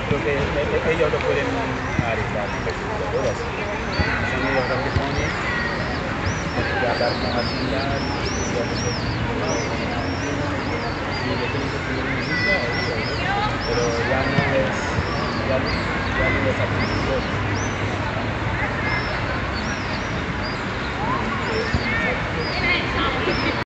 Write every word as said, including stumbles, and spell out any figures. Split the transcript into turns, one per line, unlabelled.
creo que e- e- ellos lo pueden arreglar, las computadoras. Son ellos los que ponen, tienen que hablar con la señal, y ya nosotros tenemos si le tienen que poner música, ahí, ahí, pero ya no es, ya, ya no es al principio.